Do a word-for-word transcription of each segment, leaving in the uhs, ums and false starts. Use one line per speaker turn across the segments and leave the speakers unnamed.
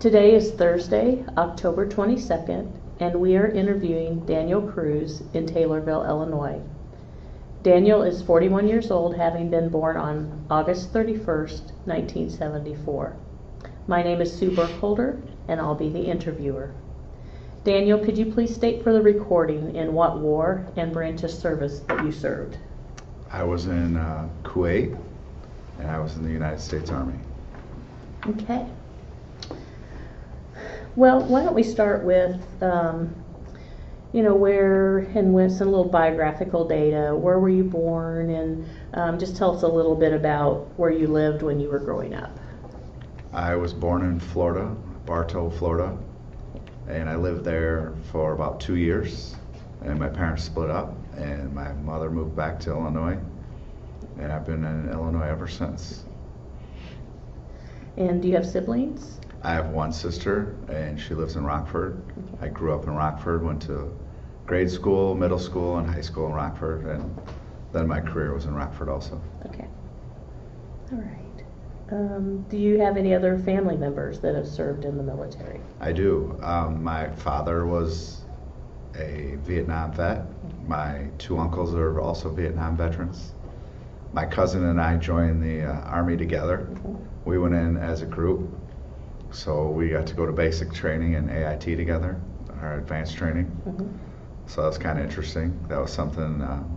Today is Thursday, October twenty-second, and we are interviewing Daniel Cruz in Taylorville, Illinois. Daniel is forty-one years old, having been born on August thirty-first, nineteen seventy-four. My name is Sue Burkholder, and I'll be the interviewer. Daniel, could you please state for the recording in what war and branch of service that you served?
I was in uh, Kuwait, and I was in the United States Army.
Okay. Well, why don't we start with, um, you know, where and when, some little biographical data. Where were you born? And um, just tell us a little bit about where you lived when you were growing up.
I was born in Florida, Bartow, Florida, and I lived there for about two years. And my parents split up, and my mother moved back to Illinois, and I've been in Illinois ever since.
And do you have siblings?
I have one sister, and she lives in Rockford. I grew up in Rockford, went to grade school, middle school, and high school in Rockford, and then my career was in Rockford also.
Okay. All right. Um, do you have any other family members that have served in the military?
I do. Um, my father was a Vietnam vet. My two uncles are also Vietnam veterans. My cousin and I joined the uh, Army together. Mm-hmm. We went in as a group. So we got to go to basic training and A I T together, our advanced training. Mm-hmm. So that was kind of interesting. That was something um,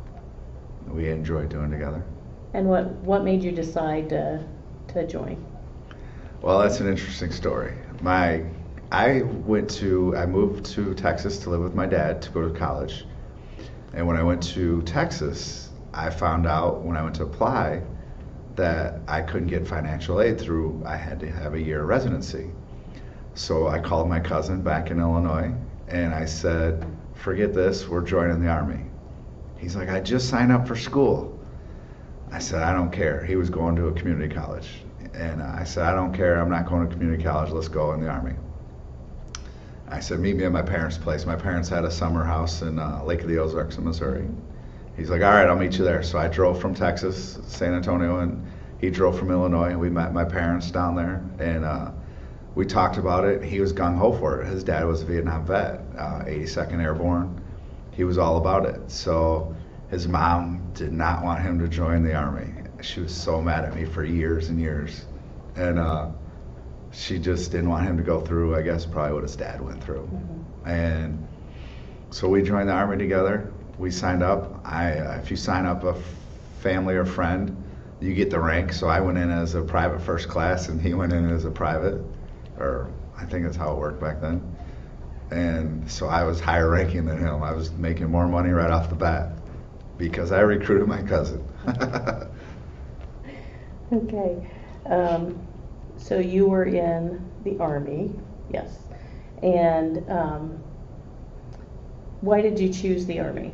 we enjoyed doing together.
And what, what made you decide to, to join?
Well, that's an interesting story. My, I went to, I moved to Texas to live with my dad to go to college. And when I went to Texas, I found out when I went to apply that I couldn't get financial aid through, I had to have a year of residency. So I called my cousin back in Illinois and I said, forget this, we're joining the Army. He's like, I just signed up for school. I said, I don't care. He was going to a community college. And I said, I don't care, I'm not going to community college, let's go in the Army. I said, meet me at my parents' place. My parents had a summer house in uh, Lake of the Ozarks in Missouri. He's like, all right, I'll meet you there. So I drove from Texas, San Antonio, and he drove from Illinois, and we met my parents down there, and uh, we talked about it. He was gung-ho for it. His dad was a Vietnam vet, uh, eighty-second Airborne. He was all about it. So his mom did not want him to join the Army. She was so mad at me for years and years. And uh, she just didn't want him to go through, I guess, probably what his dad went through. Mm-hmm. And so we joined the Army together. We signed up. I, uh, if you sign up a f- family or friend, you get the rank. So I went in as a private first class, and he went in as a private, or I think that's how it worked back then. And so I was higher ranking than him. I was making more money right off the bat because I recruited my cousin.
Okay. Um, so you were in the Army, yes. And um, why did you choose the Army?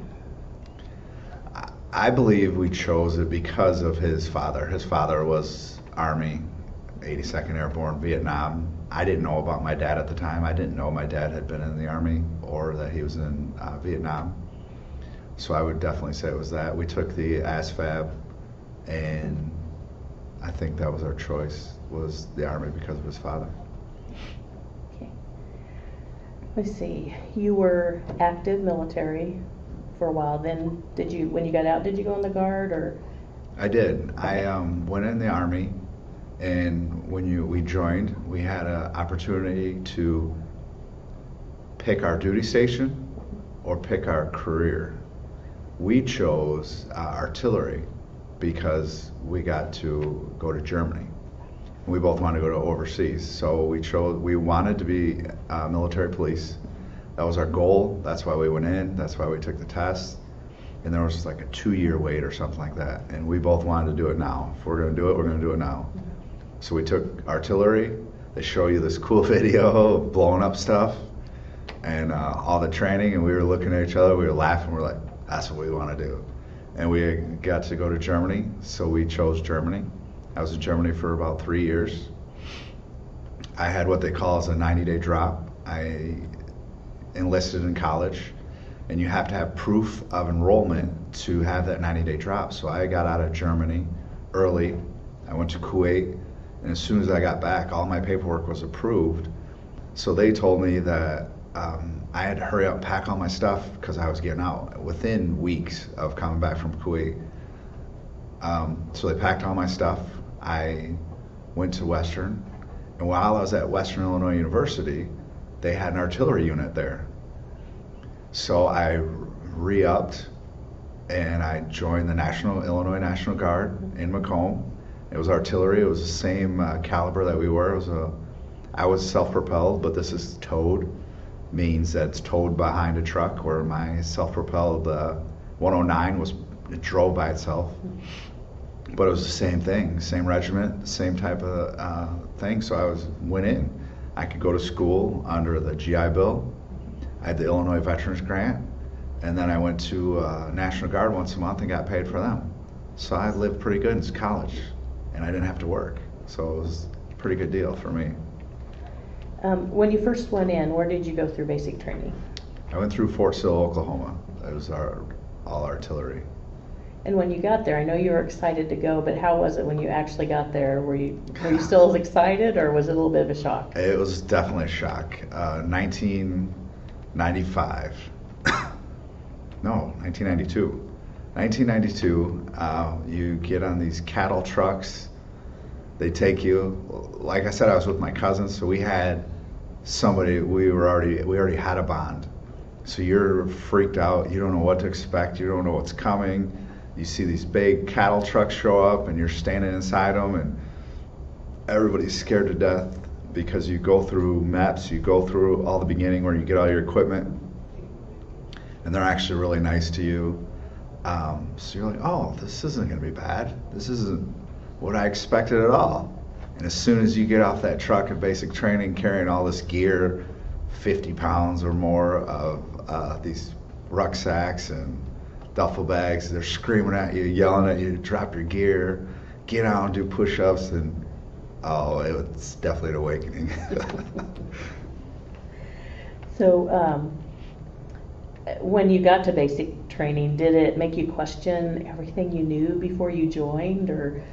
I believe we chose it because of his father. His father was Army, eighty-second Airborne, Vietnam. I didn't know about my dad at the time. I didn't know my dad had been in the Army or that he was in uh, Vietnam. So I would definitely say it was that. We took the A S V A B, and I think that was our choice, was the Army because of his father.
Okay. Let's see. You were active military for a while. Then did you, when you got out, did you go in the Guard or?
I did. I um, went in the Army, and when you we joined, we had an opportunity to pick our duty station or pick our career. We chose uh, artillery because we got to go to Germany. We both wanted to go to overseas, so we chose. We wanted to be uh, military police. That was our goal. That's why we went in. That's why we took the test. And there was like a two-year wait or something like that. And we both wanted to do it now. If we're going to do it, we're going to do it now. Mm-hmm. So we took artillery. They show you this cool video of blowing up stuff and uh, all the training. And we were looking at each other. We were laughing. We're like, that's what we want to do. And we got to go to Germany. So we chose Germany. I was in Germany for about three years. I had what they call as a ninety-day drop. I enlisted in college, and you have to have proof of enrollment to have that ninety-day drop. So I got out of Germany early. I went to Kuwait, And as soon as I got back, all my paperwork was approved. So they told me that um, I had to hurry up and pack all my stuff because I was getting out within weeks of coming back from Kuwait. Um, so they packed all my stuff. I went to Western, and while I was at Western Illinois University, they had an artillery unit there. So I re-upped, and I joined the National Illinois National Guard in Macomb. It was artillery. It was the same uh, caliber that we were. It was a, I was self-propelled, but this is towed, means that it's towed behind a truck, where my self-propelled uh, one oh nine was, it drove by itself. But it was the same thing, same regiment, same type of uh, thing. So I was went in. I could go to school under the G I Bill. I had the Illinois Veterans Grant, and then I went to uh, National Guard once a month and got paid for them. So I lived pretty good in college, and I didn't have to work. So it was a pretty good deal for me.
Um, when you first went in, where did you go through basic training?
I went through Fort Sill, Oklahoma. It was our all artillery.
And when you got there, I know you were excited to go, but how was it when you actually got there? Were you were you still as excited, or was it a little bit of a shock?
It was definitely a shock. Uh, nineteen ninety-five. No, nineteen ninety-two. nineteen ninety-two, uh, you get on these cattle trucks. They take you. Like I said, I was with my cousins, so we had somebody. We were already we already had a bond. So you're freaked out. You don't know what to expect. You don't know what's coming. You see these big cattle trucks show up, and you're standing inside them, and everybody's scared to death because you go through M E Ps, you go through all the beginning where you get all your equipment, and they're actually really nice to you. Um, so you're like, oh, this isn't going to be bad. This isn't what I expected at all. And as soon as you get off that truck at basic training carrying all this gear, fifty pounds or more of uh, these rucksacks and duffel bags, they're screaming at you, yelling at you to drop your gear, get out and do push-ups, and oh, it was definitely an awakening.
So um, when you got to basic training, did it make you question everything you knew before you joined, or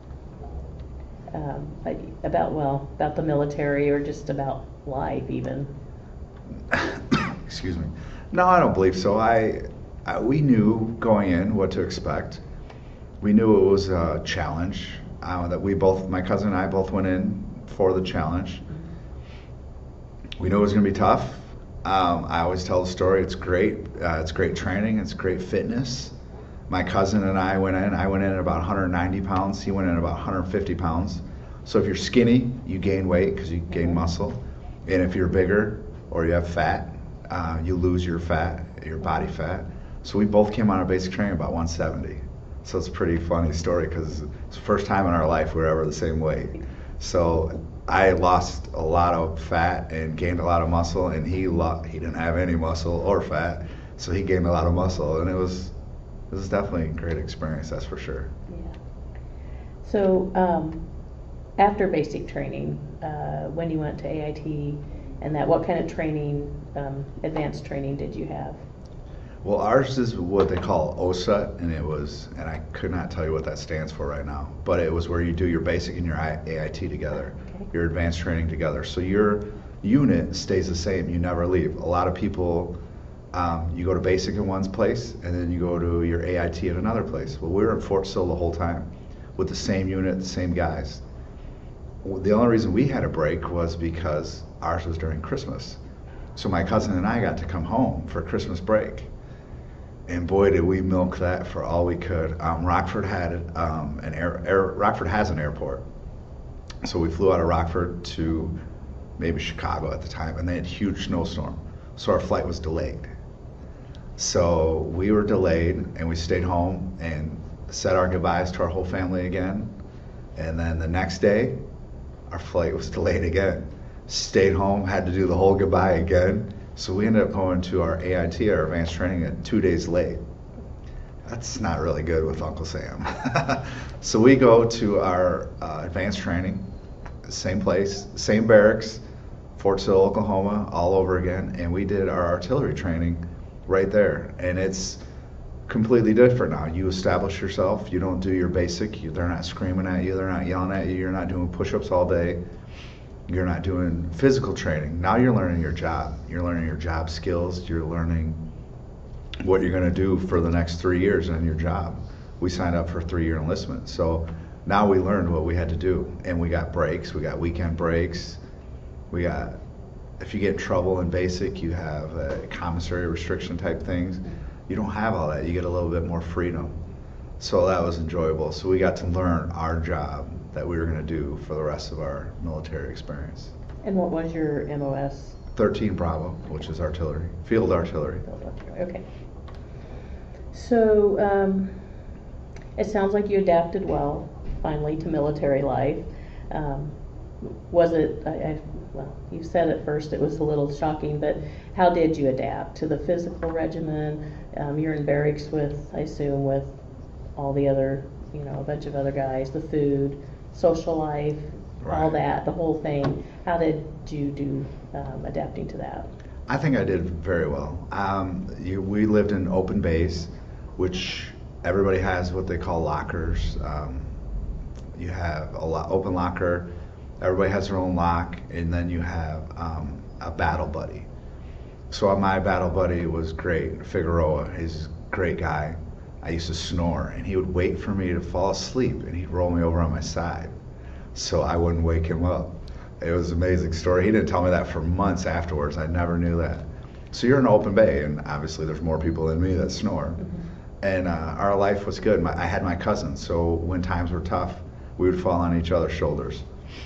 um, about, well, about the military, or just about life even?
Excuse me. No, I don't believe so. I, I we knew going in what to expect. We knew it was a challenge uh, that we both, my cousin and I both went in for the challenge. We knew it was going to be tough. Um, I always tell the story. It's great. Uh, it's great training. It's great fitness. My cousin and I went in. I went in at about one hundred ninety pounds. He went in at about one hundred fifty pounds. So if you're skinny, you gain weight because you gain muscle. And if you're bigger or you have fat, uh, you lose your fat, your body fat. So we both came out of basic training about one seventy. So it's a pretty funny story because it's the first time in our life we were ever the same weight. So I lost a lot of fat and gained a lot of muscle, and he lo- he didn't have any muscle or fat, so he gained a lot of muscle, and it was it was definitely a great experience, that's for sure.
Yeah. So um, after basic training, uh, when you went to A I T and that, what kind of training, um, advanced training did you have?
Well, ours is what they call O S U T, and it was, and I could not tell you what that stands for right now, but it was where you do your basic and your A I T together, okay. Your advanced training together. So your unit stays the same, you never leave. A lot of people, um, you go to basic in one place, and then you go to your A I T at another place. Well, we were in Fort Sill the whole time with the same unit, the same guys. The only reason we had a break was because ours was during Christmas. So my cousin and I got to come home for Christmas break. And boy, did we milk that for all we could. Um, Rockford had um, an air, air. Rockford has an airport, so we flew out of Rockford to maybe Chicago at the time, and they had a huge snowstorm, so our flight was delayed. So we were delayed, and we stayed home and said our goodbyes to our whole family again. And then the next day, our flight was delayed again. Stayed home, had to do the whole goodbye again. So we ended up going to our A I T, our advanced training, at two days late. That's not really good with Uncle Sam. So we go to our uh, advanced training, same place, same barracks, Fort Sill, Oklahoma, all over again, and we did our artillery training right there. And it's completely different now. You establish yourself. You don't do your basic. You, they're not screaming at you. They're not yelling at you. You're not doing push-ups all day. You're not doing physical training. Now you're learning your job. You're learning your job skills. You're learning what you're going to do for the next three years on your job. We signed up for a three-year enlistment. So now we learned what we had to do. And we got breaks. We got weekend breaks. We got, if you get in trouble in basic, you have uh, commissary restriction type things. You don't have all that. You get a little bit more freedom. So that was enjoyable. So we got to learn our job that we were going to do for the rest of our military experience.
And what was your M O S?
thirteen Bravo, which is artillery, field artillery.
Field artillery. Okay. So um, it sounds like you adapted well, finally, to military life. Um, was it, I, I, well, you said at first it was a little shocking, but how did you adapt to the physical regimen? Um, you're in barracks with, I assume, with all the other, you know, a bunch of other guys, the food, social life,
right.
all that, the whole thing. How did you do um, adapting to that?
I think I did very well. Um, you, we lived in open base, which everybody has what they call lockers. Um, you have a lo- open locker, everybody has their own lock, and then you have um, a battle buddy. So my battle buddy was great, Figueroa. He's a great guy. I used to snore, and he would wait for me to fall asleep, and he'd roll me over on my side so I wouldn't wake him up. It was an amazing story. He didn't tell me that for months afterwards. I never knew that. So you're in open bay, and obviously there's more people than me that snore. Mm-hmm. And uh, our life was good. My, I had my cousins, so when times were tough, we would fall on each other's shoulders.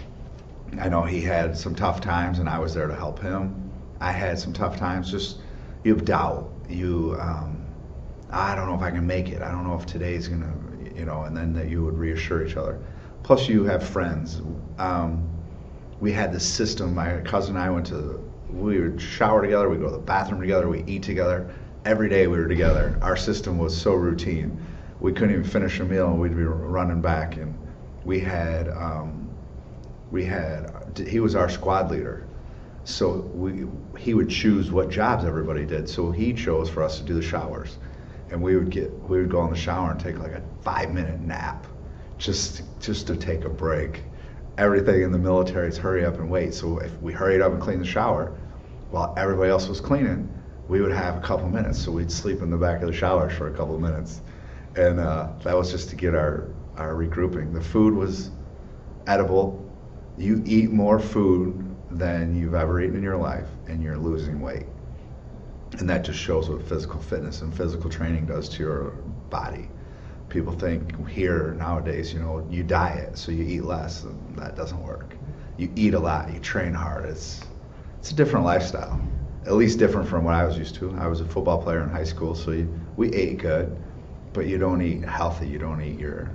I know he had some tough times, and I was there to help him. I had some tough times. Just, you have doubt. You, um, I don't know if I can make it. I don't know if today's gonna, you know, and then that you would reassure each other. Plus you have friends. Um, we had this system, my cousin and I went to, we would shower together, we'd go to the bathroom together, we eat together. Every day we were together. Our system was so routine. We couldn't even finish a meal and we'd be running back. And we had, um, we had, he was our squad leader. So we, he would choose what jobs everybody did. So he chose for us to do the showers. And we would get, we would go in the shower and take like a five minute nap, just, just to take a break. Everything in the military is hurry up and wait. So if we hurried up and cleaned the shower, while everybody else was cleaning, we would have a couple minutes. So we'd sleep in the back of the showers for a couple of minutes. And uh, that was just to get our, our regrouping. The food was edible. You eat more food than you've ever eaten in your life, and you're losing weight. And that just shows what physical fitness and physical training does to your body. People think here nowadays, you know, you diet, so you eat less, and that doesn't work. You eat a lot, you train hard. It's it's a different lifestyle, at least different from what I was used to. I was a football player in high school, so you, we ate good, but you don't eat healthy. You don't eat your,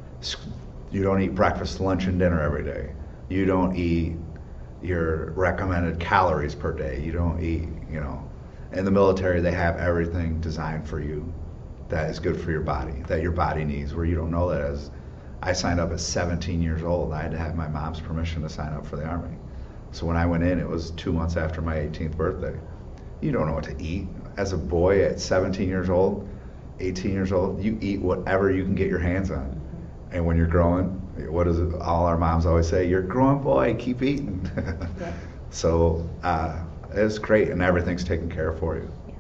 you don't eat breakfast, lunch, and dinner every day. You don't eat your recommended calories per day. You don't eat, you know. In the military, they have everything designed for you that is good for your body, that your body needs, where you don't know that. As I signed up at seventeen years old, I had to have my mom's permission to sign up for the Army. So when I went in, it was two months after my eighteenth birthday. You don't know what to eat. As a boy at seventeen years old, eighteen years old, you eat whatever you can get your hands on. And when you're growing, what does it, all our moms always say? You're a growing boy, keep eating. Yeah. So uh, it's great, and everything's taken care of for you.
Yeah.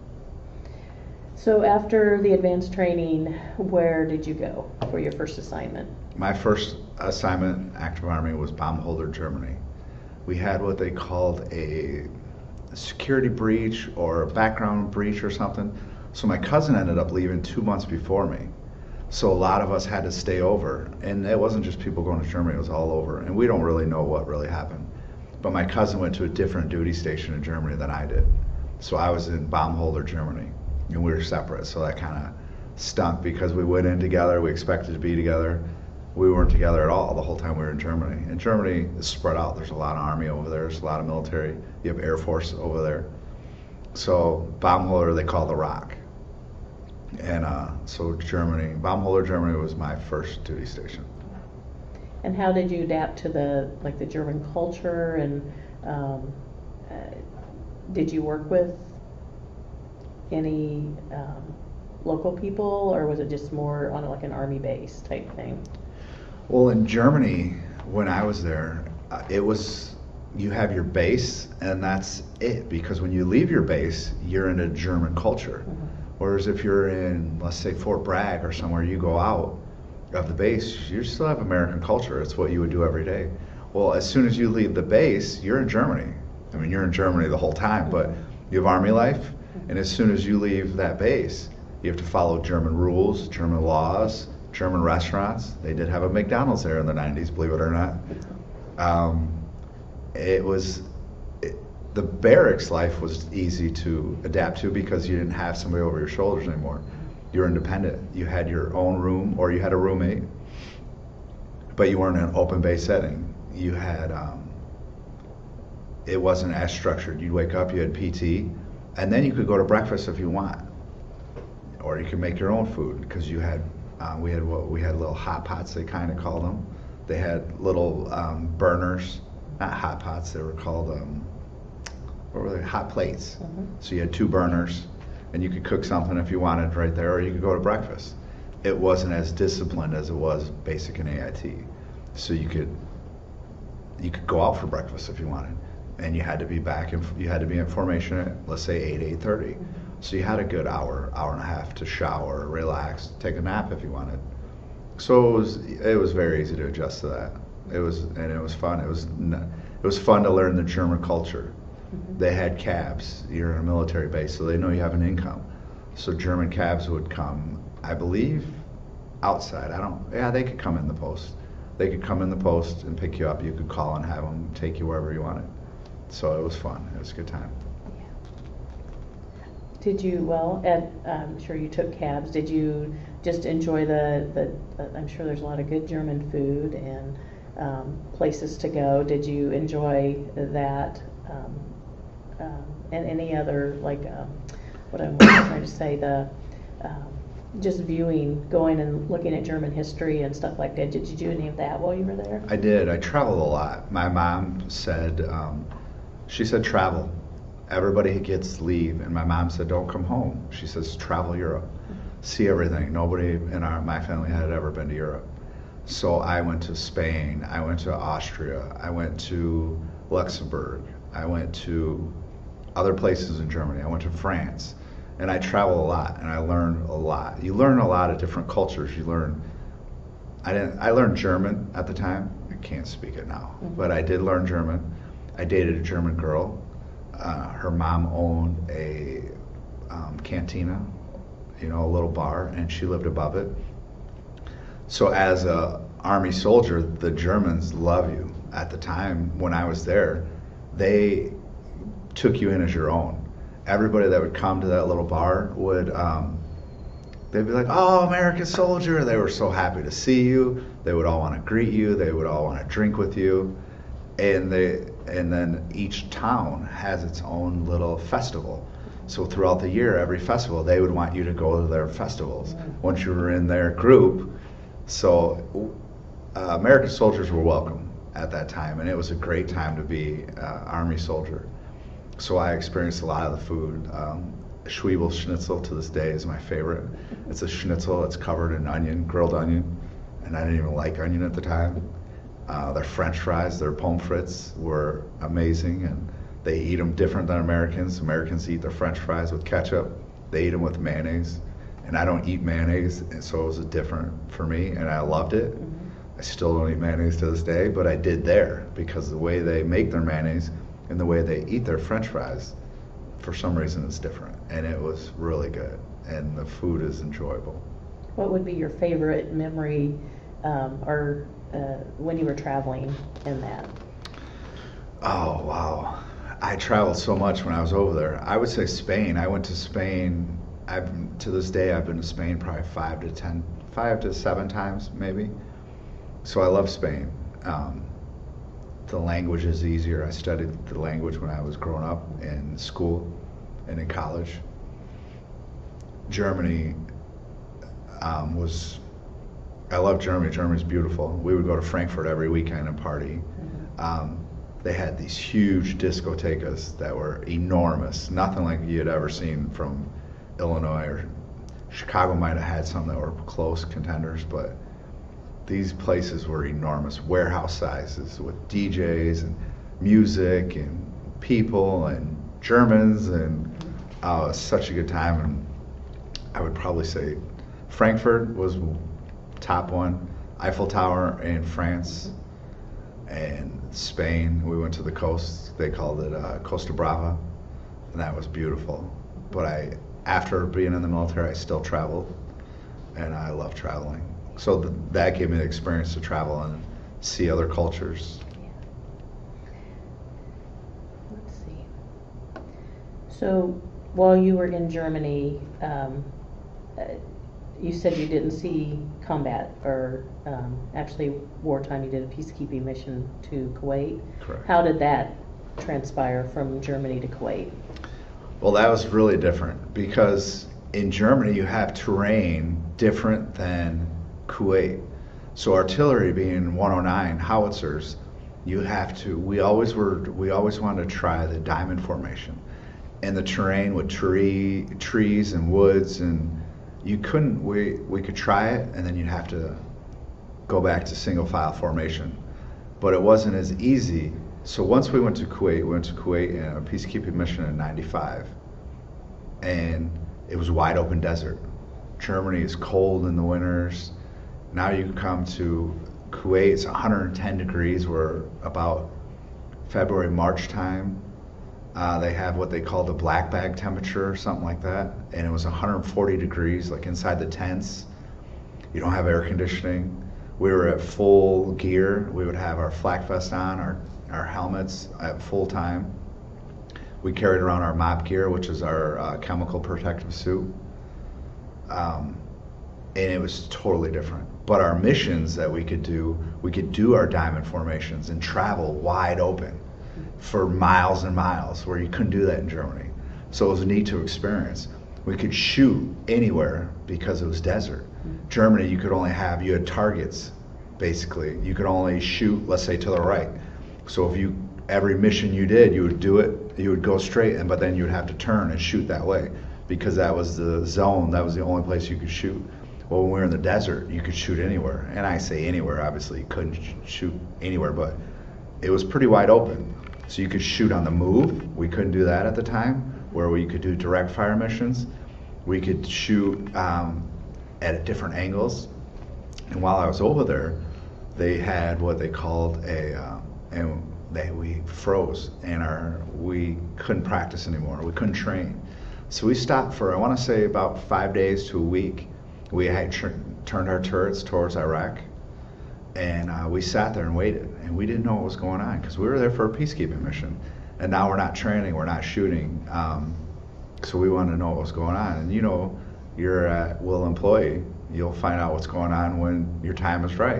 So after the advanced training, where did you go for your first assignment?
My first assignment, active Army, was bomb holder Germany. We had what they called a security breach or a background breach or something. So my cousin ended up leaving two months before me. So a lot of us had to stay over, and it wasn't just people going to Germany, it was all over. And we don't really know what really happened. But my cousin went to a different duty station in Germany than I did. So I was in bomb holder Germany, and we were separate. So that kind of stunk because we went in together, we expected to be together. We weren't together at all the whole time we were in Germany. And Germany is spread out. There's a lot of Army over there, there's a lot of military. You have Air Force over there. So bomb holder, they call the Rock. And uh, so Germany, bomb holder Germany was my first duty station.
And how did you adapt to the like the German culture, and um, uh, did you work with any um, local people, or was it just more on like an army base type thing?
Well, in Germany, when I was there, uh, it was, you have your base and that's it, because when you leave your base, you're in a German culture. Mm-hmm. Whereas if you're in, let's say, Fort Bragg or somewhere, you go out of the base, you still have American culture. It's what you would do every day. Well, as soon as you leave the base, you're in Germany. I mean, you're in Germany the whole time, but you have army life, and as soon as you leave that base, you have to follow German rules, German laws, German restaurants. They did have a McDonald's there in the nineties, believe it or not. Um, it was, it, the barracks life was easy to adapt to because you didn't have somebody over your shoulders anymore. You were independent. You had your own room, or you had a roommate, but you weren't in an open base setting. You had, um, it wasn't as structured. You'd wake up, you had P T, and then you could go to breakfast if you want, or you could make your own food, because you had, uh, we had what we had little hot pots, they kind of called them. They had little um, burners, not hot pots. They were called, um, what were they? Hot plates. Mm-hmm. So you had two burners, and you could cook something if you wanted right there, or you could go to breakfast. It wasn't as disciplined as it was basic and A I T, so you could you could go out for breakfast if you wanted, and you had to be back in, you had to be in formation at, let's say, eight, eight thirty. Mm-hmm. So you had a good hour, hour and a half to shower, relax, take a nap if you wanted. So it was it was very easy to adjust to that. It was and it was fun. It was it was fun to learn the German culture. Mm-hmm. They had cabs. You're in a military base, so they know you have an income. So German cabs would come, I believe, outside. I don't. Yeah, they could come in the post. They could come in the post and pick you up. You could call and have them take you wherever you wanted. So it was fun. It was a good time.
Did you, well, Ed, I'm sure you took cabs. Did you just enjoy the, the uh, I'm sure there's a lot of good German food and um, places to go. Did you enjoy that? Um, um, and any other, like, um, what I'm trying to say, the um, just viewing, going and looking at German history and stuff like that. Did you do any of that while you were there?
I did. I traveled a lot. My mom said, um, she said travel. Everybody gets leave, and my mom said, don't come home. She says, travel Europe, mm-hmm. see everything. Nobody in our my family had ever been to Europe. So I went to Spain, I went to Austria, I went to Luxembourg, I went to other places in Germany, I went to France, and I travel a lot, and I learned a lot. You learn a lot of different cultures. You learn, I didn't, I learned German at the time. I can't speak it now, mm-hmm. but I did learn German. I dated a German girl. Uh, her mom owned a um, cantina, you know, a little bar, and she lived above it. So as a army soldier, the Germans love you. At the time when I was there, they took you in as your own. Everybody that would come to that little bar would, um, they'd be like, oh, American soldier. They were so happy to see you. They would all want to greet you. They would all want to drink with you. And they, and then each town has its own little festival. So throughout the year, every festival, they would want you to go to their festivals once you were in their group. So uh, American soldiers were welcome at that time, and it was a great time to be an uh, Army soldier. So I experienced a lot of the food. Um, Schwiebel schnitzel to this day is my favorite. It's a schnitzel that's covered in onion, grilled onion, and I didn't even like onion at the time. Uh, their French fries, their pommes frites were amazing, and they eat them different than Americans. Americans eat their French fries with ketchup. They eat them with mayonnaise, and I don't eat mayonnaise, and so it was different for me, and I loved it. Mm-hmm. I still don't eat mayonnaise to this day, but I did there because the way they make their mayonnaise and the way they eat their French fries, for some reason, is different, and it was really good, and the food is enjoyable.
What would be your favorite memory, um, or Uh, when you were traveling in that?
Oh, wow. I traveled so much when I was over there. I would say Spain. I went to Spain. I've, to this day, I've been to Spain probably five to ten, five to seven times maybe. So I love Spain. Um, the language is easier. I studied the language when I was growing up in school and in college. Germany um, was I love Germany. Germany's beautiful. We would go to Frankfurt every weekend and party. Mm-hmm. Um, they had these huge discotecas that were enormous, nothing like you had ever seen from Illinois or Chicago might have had some that were close contenders, but these places were enormous, warehouse sizes with D Js and music and people and Germans, and uh, it was such a good time. And I would probably say Frankfurt was top one, Eiffel Tower in France, and Spain. We went to the coast. They called it uh, Costa Brava, and that was beautiful. But I, after being in the military, I still traveled, and I love traveling. So th- that gave me the experience to travel and see other cultures.
Let's see. So while you were in Germany, um, uh, you said you didn't see combat, or um, actually wartime. You did a peacekeeping mission to Kuwait.
Correct.
How did that transpire from Germany to Kuwait?
Well, that was really different because in Germany you have terrain different than Kuwait. So artillery being one oh nine howitzers, you have to, we always were, we always wanted to try the diamond formation. And the terrain with tree, trees and woods, and you couldn't, we, we could try it and then you'd have to go back to single file formation. But it wasn't as easy. So once we went to Kuwait, we went to Kuwait in a peacekeeping mission in ninety-five, and it was wide open desert. Germany is cold in the winters. Now you come to Kuwait, it's one hundred ten degrees. We're about February, March time. Uh, they have what they call the black bag temperature or something like that, and it was one hundred forty degrees, like inside the tents. You don't have air conditioning. We were at full gear. We would have our flak vest on, our, our helmets at full time. We carried around our MOP gear, which is our uh, chemical protective suit. Um, and it was totally different. But our missions that we could do, we could do our diamond formations and travel wide open for miles and miles, where you couldn't do that in Germany. So it was neat to experience. We could shoot anywhere because it was desert. Germany, you could only have, you had targets, basically. You could only shoot, let's say, to the right. So if you, every mission you did, you would do it, you would go straight, and but then you would have to turn and shoot that way, because that was the zone, that was the only place you could shoot. Well, when we were in the desert, you could shoot anywhere. And I say anywhere, obviously, you couldn't sh- shoot anywhere, but it was pretty wide open. So you could shoot on the move. We couldn't do that at the time, where we could do direct fire missions. We could shoot um, at different angles. And while I was over there, they had what they called a, uh, and they, we froze, and our, we couldn't practice anymore. We couldn't train. So we stopped for, I want to say, about five days to a week. We had tr- turned our turrets towards Iraq, and uh, we sat there and waited, and we didn't know what was going on because we were there for a peacekeeping mission, and now we're not training, we're not shooting, um, so we wanted to know what was going on. And you know, you're a will employee, you'll find out what's going on when your time is right.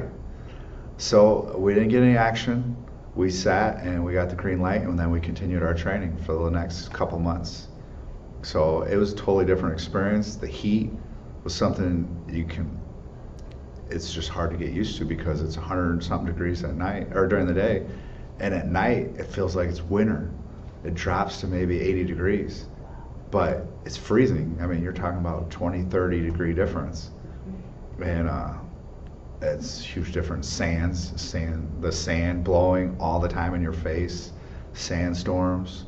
So we didn't get any action. We sat and we got the green light, and then we continued our training for the next couple months. So it was a totally different experience. The heat was something you can, it's just hard to get used to because it's one hundred something degrees at night, or during the day, and at night it feels like it's winter. It drops to maybe eighty degrees, but it's freezing. I mean, you're talking about twenty, thirty degree difference, and uh, it's huge difference. Sands, sand, the sand blowing all the time in your face, sandstorms.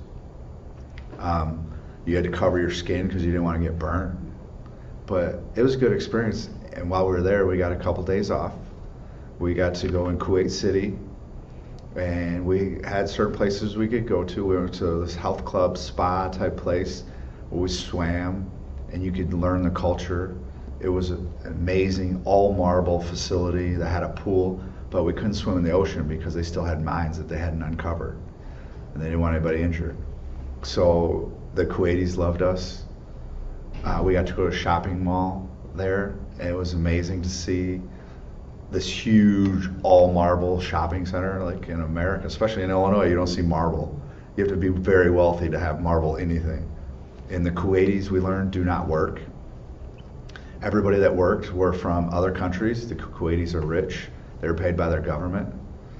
Um, you had to cover your skin because you didn't want to get burnt. But it was a good experience, and while we were there, we got a couple days off. We got to go in Kuwait City, and we had certain places we could go to. We went to this health club, spa type place where we swam, and you could learn the culture. It was an amazing all marble facility that had a pool, but we couldn't swim in the ocean because they still had mines that they hadn't uncovered, and they didn't want anybody injured. So the Kuwaitis loved us. Uh, we got to go to a shopping mall there, and it was amazing to see this huge all marble shopping center. Like in America, especially in Illinois, you don't see marble. You have to be very wealthy to have marble anything. And the Kuwaitis, we learned, do not work. Everybody that worked were from other countries. The Kuwaitis are rich. They were paid by their government.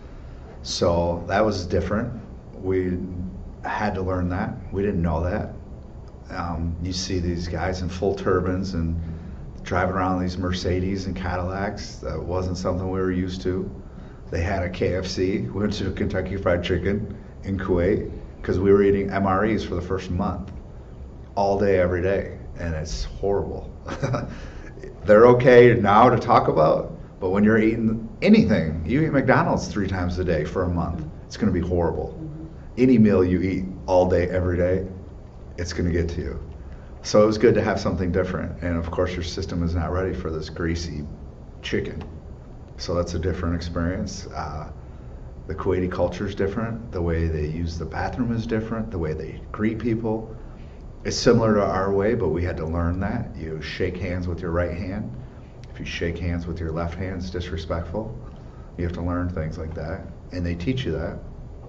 So that was different. We had to learn that. We didn't know that. Um, you see these guys in full turbans and driving around these Mercedes and Cadillacs. That wasn't something we were used to. They had a K F C. We went to Kentucky Fried Chicken in Kuwait because we were eating M R Es for the first month, all day, every day, and it's horrible. They're okay now to talk about, but when you're eating anything, you eat McDonald's three times a day for a month, it's going to be horrible. Mm-hmm. Any meal you eat all day, every day, it's going to get to you. So it was good to have something different, and of course your system is not ready for this greasy chicken. So that's a different experience. Uh, the Kuwaiti culture is different. The way they use the bathroom is different. The way they greet people is similar to our way, but we had to learn that. You shake hands with your right hand. If you shake hands with your left hand, it's disrespectful. You have to learn things like that, and they teach you that.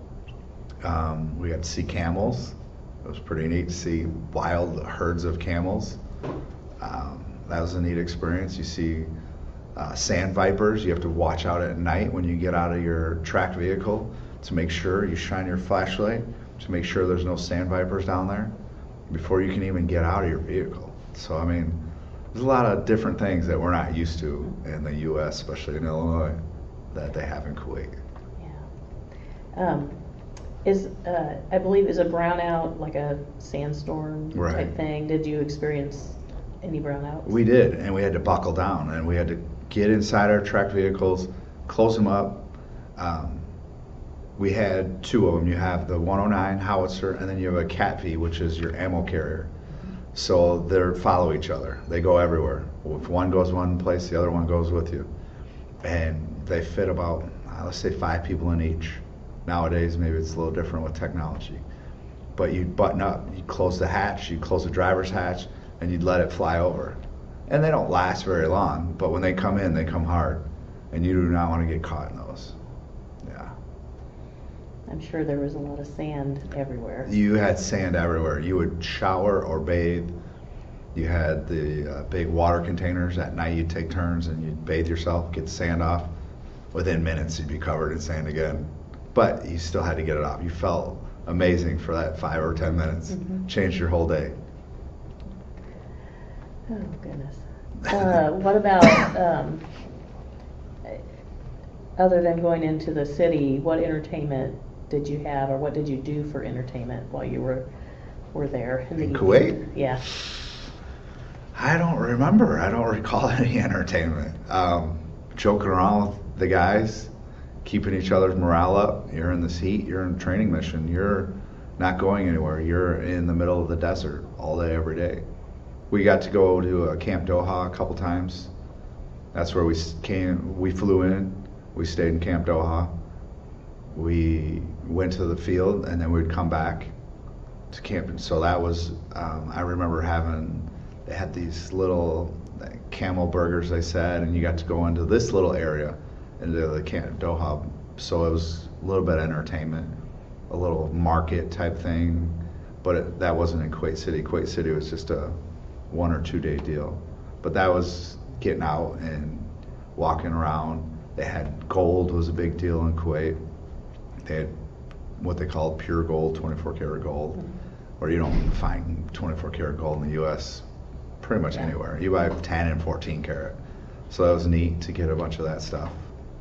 Um, we got to see camels. It was pretty neat to see wild herds of camels. Um, that was a neat experience. You see uh, sand vipers. You have to watch out at night when you get out of your tracked vehicle to make sure you shine your flashlight to make sure there's no sand vipers down there before you can even get out of your vehicle. So, I mean, there's a lot of different things that we're not used to in the U S, especially in Illinois, that they have in Kuwait.
Yeah. Um, is, uh, I believe, is a brownout like a sandstorm
right.
type thing? Did you experience any brownouts?
We did, and we had to buckle down, and we had to get inside our tracked vehicles, close them up. Um, we had two of them. You have the one oh nine howitzer, and then you have a Cat V, which is your ammo carrier. So they follow each other. They go everywhere. If one goes one place, the other one goes with you. And they fit about, uh, let's say, five people in each. Nowadays, maybe it's a little different with technology. But you'd button up, you'd close the hatch, you'd close the driver's hatch, and you'd let it fly over. And they don't last very long, but when they come in, they come hard. And you do not want to get caught in those. Yeah.
I'm sure there was a lot of sand everywhere.
You had sand everywhere. You would shower or bathe. You had the uh, big water containers. At night you'd take turns and you'd bathe yourself, get the sand off. Within minutes you'd be covered in sand again. But you still had to get it off. You felt amazing for that five or ten minutes. Mm-hmm. Changed your whole day.
Oh, goodness. Uh, what about, um, other than going into the city, what entertainment did you have, or what did you do for entertainment while you were were there? In, the
in Kuwait?
Yeah.
I don't remember. I don't recall any entertainment. Um, joking around with the guys, keeping each other's morale up. You're in this heat. You're in a training mission. You're not going anywhere. You're in the middle of the desert all day, every day. We got to go to uh, Camp Doha a couple times. That's where we came. We flew in. We stayed in Camp Doha. We went to the field, and then we'd come back to camp. And so that was, um, I remember having, they had these little camel burgers, they said, and you got to go into this little area, into the Camp Doha. So it was a little bit of entertainment, a little market type thing, but it, that wasn't in Kuwait City. Kuwait City was just a one or two day deal. But that was getting out and walking around. They had gold was a big deal in Kuwait. They had what they called pure gold, twenty-four karat gold, mm-hmm. where you don't find twenty-four karat gold in the U S pretty much yeah. anywhere. You buy ten and fourteen karat. So that was neat to get a bunch of that stuff.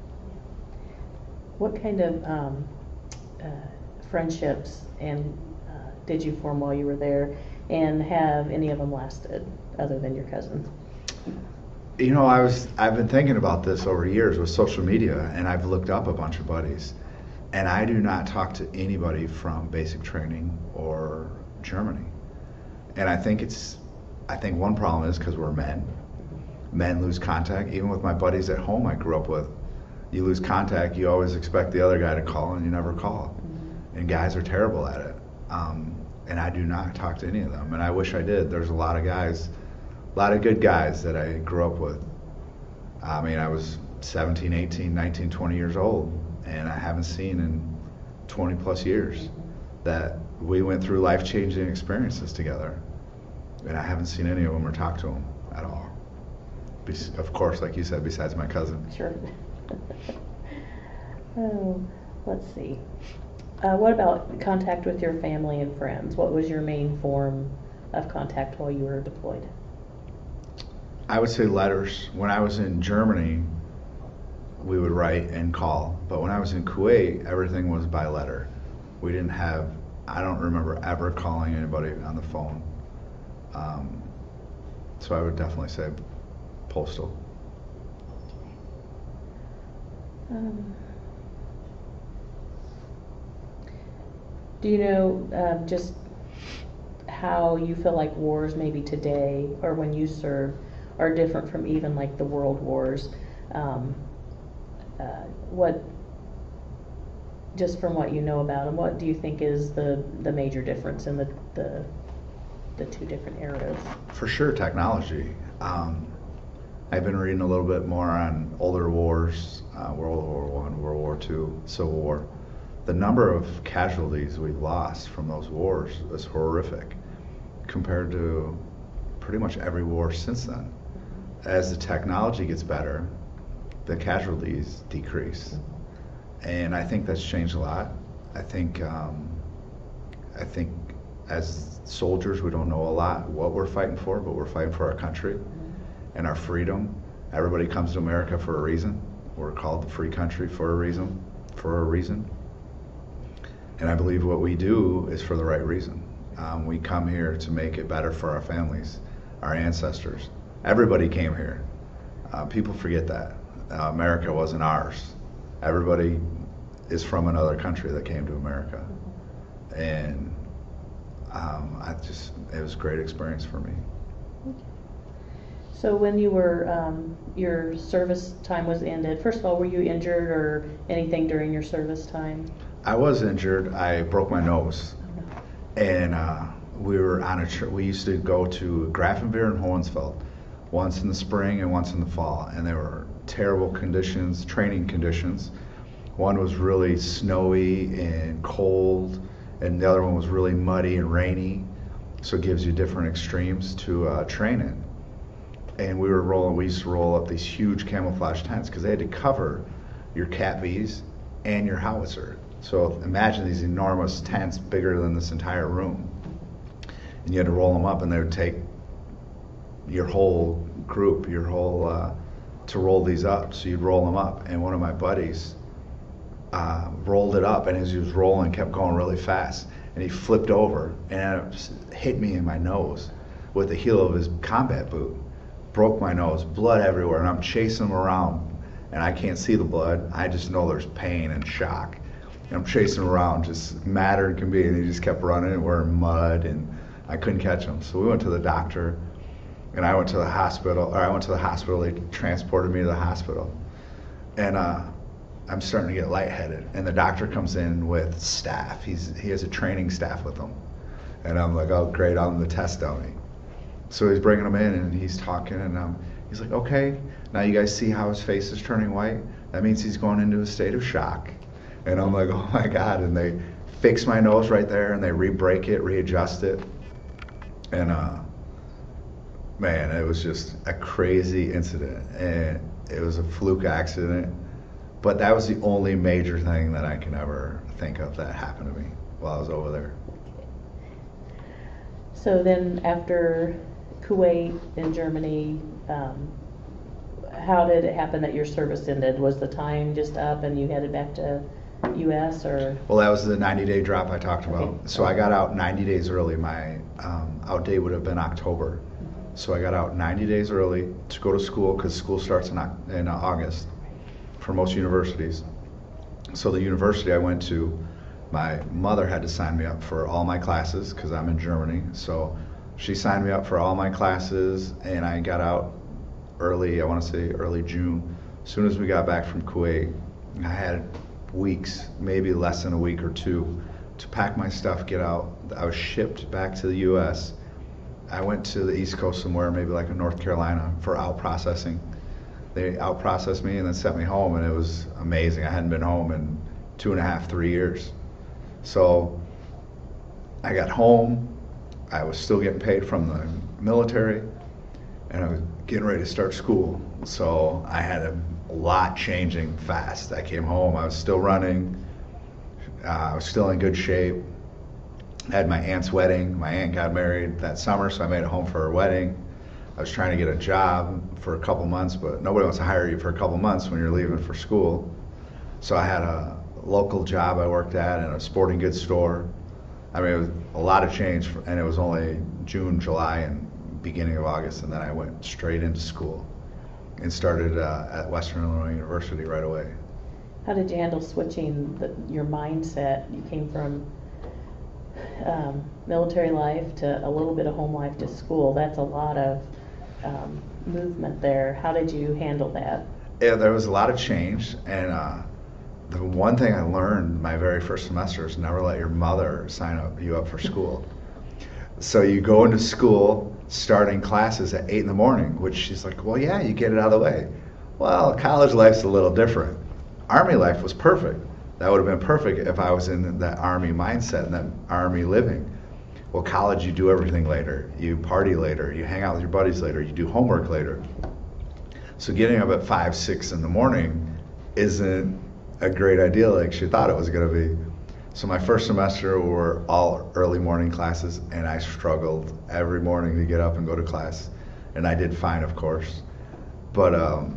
What kind of um, uh, friendships and uh, did you form while you were there, and have any of them lasted other than your cousin?
You know, I was I've been thinking about this over years with social media, and I've looked up a bunch of buddies, and I do not talk to anybody from basic training or Germany. And I think it's I think one problem is because we're men. Men lose contact. Even with my buddies at home I grew up with, you lose contact, you always expect the other guy to call, and you never call. Mm-hmm. And guys are terrible at it. Um, and I do not talk to any of them, and I wish I did. There's a lot of guys, a lot of good guys that I grew up with. I mean, I was seventeen, eighteen, nineteen, twenty years old, and I haven't seen in twenty plus years that we went through life-changing experiences together. And I haven't seen any of them or talked to them at all. Be- of course, like you said, besides my cousin.
Sure. Oh, let's see. Uh, what about contact with your family and friends? What was your main form of contact while you were deployed?
I would say letters. When I was in Germany, we would write and call. But when I was in Kuwait, everything was by letter. We didn't have, I don't remember ever calling anybody on the phone. Um, so I would definitely say postal.
Um, do you know um, just how you feel like wars maybe today or when you serve are different from even like the world wars? Um, uh, what, just from what you know about them, what do you think is the, the major difference in the, the, the two different eras?
For sure, technology. Um, I've been reading a little bit more on older wars, uh, World War One, World War Two, Civil War. The number of casualties we've lost from those wars is horrific compared to pretty much every war since then. As the technology gets better, the casualties decrease. And I think that's changed a lot. I think, um, I think as soldiers, we don't know a lot what we're fighting for, but we're fighting for our country and our freedom. Everybody comes to America for a reason. We're called the free country for a reason, for a reason. And I believe what we do is for the right reason. Um, we come here to make it better for our families, our ancestors. Everybody came here. Uh, people forget that. Uh, America wasn't ours. Everybody is from another country that came to America. And um, I just, it was a great experience for me.
Okay. So when you were, um, your service time was ended, first of all, were you injured or anything during your service time?
I was injured. I broke my nose.
Oh, no.
And uh, we were on a trip. We used to go to Grafenwehr and Hohensfeld once in the spring and once in the fall. And they were terrible conditions, training conditions. One was really snowy and cold, and the other one was really muddy and rainy. So it gives you different extremes to uh, train in. And we were rolling, we used to roll up these huge camouflage tents because they had to cover your Cat Vs and your howitzer. So imagine these enormous tents bigger than this entire room. And you had to roll them up, and they would take your whole group, your whole, uh, to roll these up. So you'd roll them up, and one of my buddies uh, rolled it up, and as he was rolling, kept going really fast. And he flipped over, and it hit me in my nose with the heel of his combat boot. Broke my nose, blood everywhere, and I'm chasing him around, and I can't see the blood. I just know there's pain and shock. And I'm chasing him around, just madder than can be, and he just kept running, and we're in mud, and I couldn't catch him. So we went to the doctor, and I went to the hospital, or I went to the hospital, they transported me to the hospital. And uh, I'm starting to get lightheaded, and the doctor comes in with staff. He's He has a training staff with him. And I'm like, oh great, I'm the test dummy. So he's bringing him in, and he's talking, and um, he's like, okay, now you guys see how his face is turning white? That means he's going into a state of shock. And I'm like, oh my God. And they fix my nose right there, and they re-break it, readjust it. And uh, man, it was just a crazy incident. And it was a fluke accident. But that was the only major thing that I can ever think of that happened to me while I was over there.
So then after Kuwait and Germany, um, how did it happen that your service ended? Was the time just up and you headed back to U S or?
Well, that was the ninety day drop I talked about.
Okay.
So I got out ninety days early. My um, out date would have been October. Mm-hmm. So I got out ninety days early to go to school because school starts in, in August for most universities. So the university I went to, my mother had to sign me up for all my classes because I'm in Germany. So she signed me up for all my classes, and I got out early, I want to say early June. As soon as we got back from Kuwait, I had weeks, maybe less than a week or two, to pack my stuff, get out. I was shipped back to the U S. I went to the East Coast somewhere, maybe like in North Carolina, for out processing. They out processed me and then sent me home, and it was amazing. I hadn't been home in two and a half, three years. So I got home, I was still getting paid from the military, and I was getting ready to start school. So I had a lot changing fast. I came home, I was still running, uh, I was still in good shape. I had my aunt's wedding. My aunt got married that summer, so I made it home for her wedding. I was trying to get a job for a couple months, but nobody wants to hire you for a couple months when you're leaving for school. So I had a local job I worked at in a sporting goods store. I mean, it was a lot of change, and it was only June, July, and beginning of August, and then I went straight into school and started uh, at Western Illinois University right away.
How did you handle switching the, your mindset? You came from um, military life to a little bit of home life to school. That's a lot of um, movement there. How did you handle that?
Yeah, there was a lot of change, and uh, the one thing I learned my very first semester is never let your mother sign up you up for school. So you go into school starting classes at eight in the morning, which she's like, well, yeah, you get it out of the way. Well, college life's a little different. Army life was perfect. That would have been perfect if I was in that Army mindset and that Army living. Well, college, you do everything later. You party later. You hang out with your buddies later. You do homework later. So getting up at five, six in the morning isn't a great idea like she thought it was going to be. So my first semester were all early morning classes, and I struggled every morning to get up and go to class. And I did fine, of course. But um,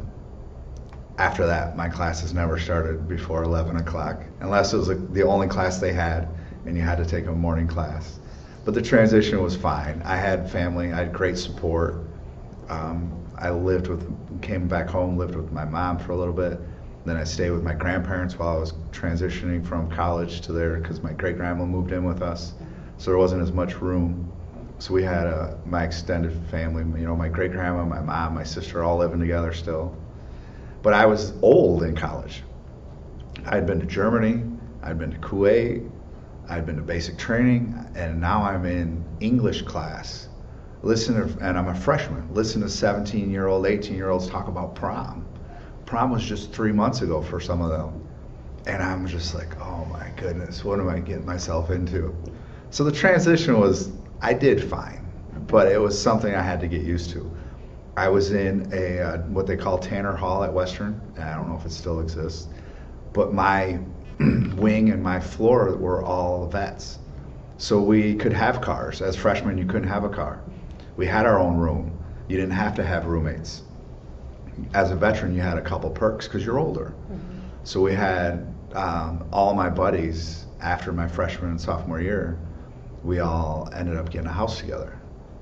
after that, my classes never started before eleven o'clock, unless it was like the only class they had, and you had to take a morning class. But the transition was fine. I had family. I had great support. Um, I lived with, came back home, lived with my mom for a little bit. Then I stayed with my grandparents while I was transitioning from college to there, because my great grandma moved in with us, so there wasn't as much room. So we had a, my extended family, you know, my great grandma, my mom, my sister, all living together still. But I was old in college. I'd been to Germany, I'd been to Kuwait, I'd been to basic training, and now I'm in English class. Listen to, and I'm a freshman. Listen to seventeen-year-old, eighteen-year-olds talk about prom. Prom was just three months ago for some of them. And I'm just like, oh my goodness, what am I getting myself into? So the transition was, I did fine, but it was something I had to get used to. I was in a, uh, what they call Tanner Hall at Western, and I don't know if it still exists, but my wing and my floor were all vets. So we could have cars. As freshmen, you couldn't have a car. We had our own room. You didn't have to have roommates. As a veteran, you had a couple perks because you're older. Mm-hmm. So we had um, all my buddies after my freshman and sophomore year, we all ended up getting a house together.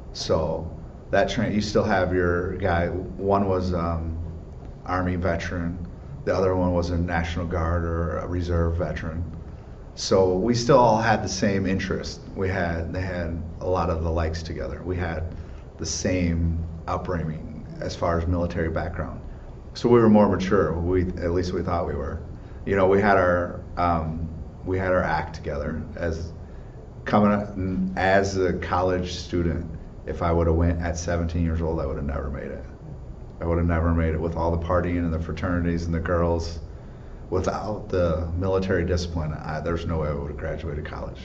So that train, you still have your guy, one was um, Army veteran, the other one was a National Guard or a Reserve veteran. So we still all had the same interest. We had, they had a lot of the likes together. We had the same upbringing as far as military background. So we were more mature, we, at least we thought we were. You know, we had our, um, we had our act together. As coming up, as a college student, if I would have went at seventeen years old, I would have never made it. I would have never made it with all the partying and the fraternities and the girls. Without the military discipline, I, there's no way I would have graduated college.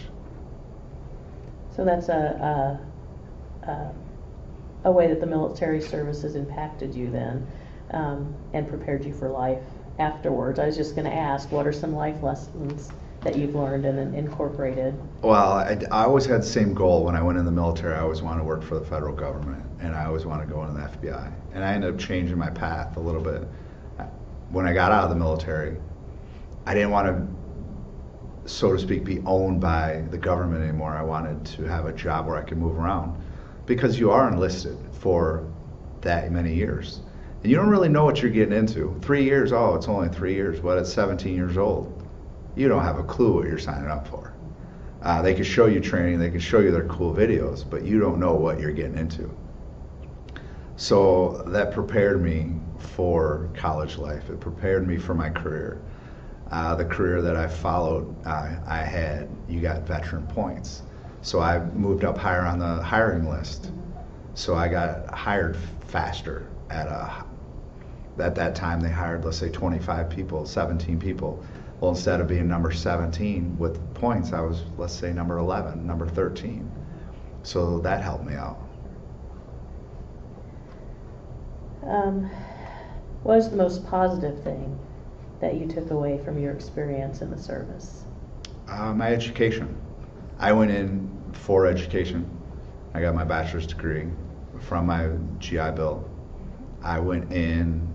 So that's a, a, a a way that the military service has impacted you then, um, and prepared you for life afterwards. I was just going to ask, what are some life lessons that you've learned and incorporated?
Well, I, I always had the same goal when I went in the military. I always wanted to work for the federal government, and I always wanted to go into the F B I. And I ended up changing my path a little bit. When I got out of the military, I didn't want to, so to speak, be owned by the government anymore. I wanted to have a job where I could move around, because you are enlisted for that many years. And you don't really know what you're getting into. Three years, oh, it's only three years, but at seventeen years old, you don't have a clue what you're signing up for. Uh, they can show you training, they can show you their cool videos, but you don't know what you're getting into. So that prepared me for college life. It prepared me for my career. Uh, the career that I followed, uh, I had, you got veteran points. So I moved up higher on the hiring list. So I got hired faster at a, at that time they hired, let's say twenty-five people, seventeen people. Well, instead of being number seventeen with points, I was, let's say, number eleven, number thirteen. So that helped me out.
Um, what was the most positive thing that you took away from your experience in the service?
Uh, my education. I went in for education. I got my bachelor's degree. from my G I Bill. I went in,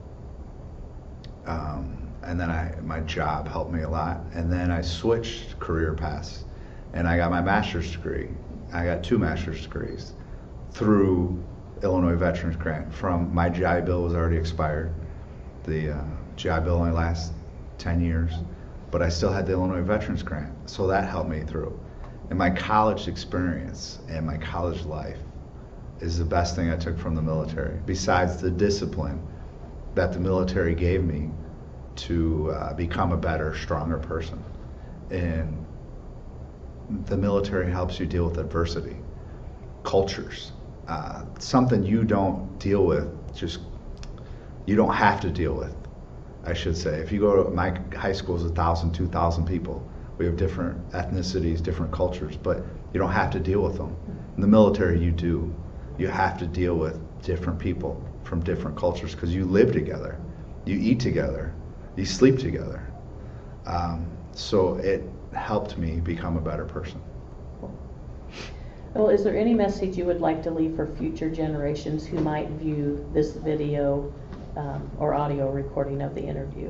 um, and then I my job helped me a lot, and then I switched career paths, and I got my master's degree. I got two master's degrees through Illinois Veterans Grant. From my G I Bill was already expired. The uh, G I Bill only lasts ten years, but I still had the Illinois Veterans Grant, so that helped me through. And my college experience and my college life is the best thing I took from the military, besides the discipline that the military gave me to uh, become a better, stronger person. And the military helps you deal with adversity, cultures, uh, something you don't deal with, just, you don't have to deal with, I should say. If you go to, my high school is a thousand, two thousand people. We have different ethnicities, different cultures, but you don't have to deal with them. In the military, you do. You have to deal with different people from different cultures because you live together, you eat together, you sleep together. Um, so it helped me become a better person.
Well, is there any message you would like to leave for future generations who might view this video um, or audio recording of the interview?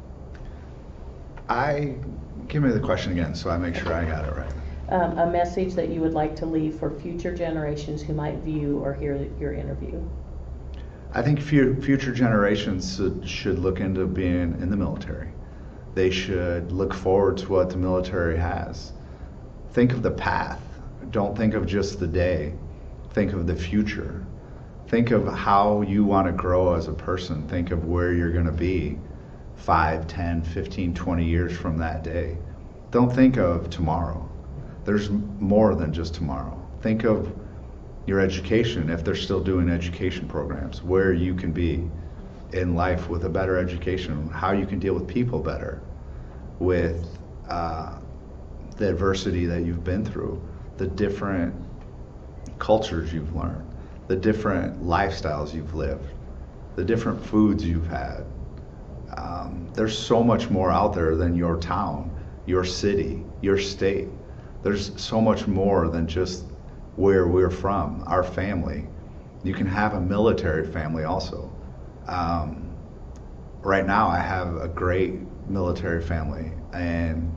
I, give me the question again so I make sure I got it right.
Um, a message that you would like to leave for future generations who might view or hear your interview?
I think fu- future generations should, should look into being in the military. They should look forward to what the military has. Think of the path. Don't think of just the day. Think of the future. Think of how you want to grow as a person. Think of where you're going to be five, ten, fifteen, twenty years from that day. Don't think of tomorrow. There's more than just tomorrow. Think of your education, if they're still doing education programs, where you can be in life with a better education, how you can deal with people better, with uh, the adversity that you've been through, the different cultures you've learned, the different lifestyles you've lived, the different foods you've had. Um, there's so much more out there than your town, your city, your state. There's so much more than just where we're from, our family. You can have a military family also. Um, right now I have a great military family, and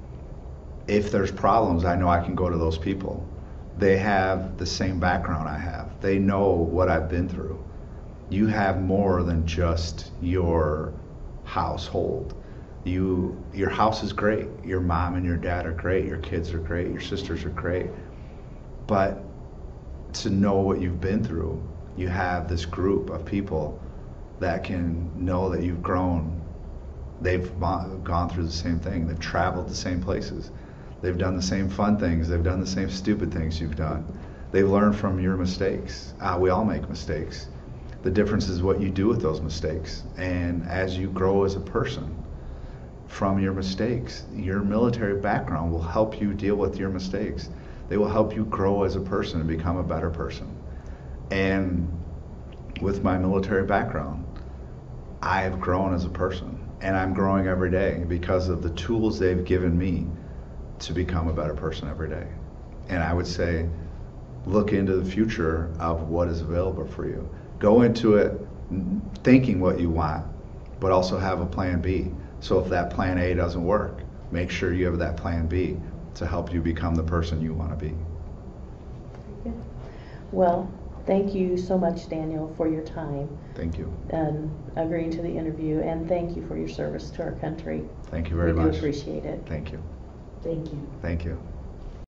if there's problems, I know I can go to those people. They have the same background I have. They know what I've been through. You have more than just your household. You, your house is great. Your mom and your dad are great. Your kids are great. Your sisters are great. But to know what you've been through, you have this group of people that can know that you've grown. They've gone through the same thing. They've traveled the same places. They've done the same fun things. They've done the same stupid things you've done. They've learned from your mistakes. Uh, we all make mistakes. The difference is what you do with those mistakes. And as you grow as a person from your mistakes, your military background will help you deal with your mistakes. They will help you grow as a person and become a better person. And with my military background, I have grown as a person, and I'm growing every day because of the tools they've given me to become a better person every day. And I would say, look into the future of what is available for you. Go into it thinking what you want, but also have a plan B. So if that plan A doesn't work, make sure you have that plan B to help you become the person you want to be.
Well, thank you so much, Daniel, for your time.
Thank you.
And agreeing to the interview, and thank you for your service to our country.
Thank you very
we
much.
We do appreciate it.
Thank you.
Thank you.
Thank you.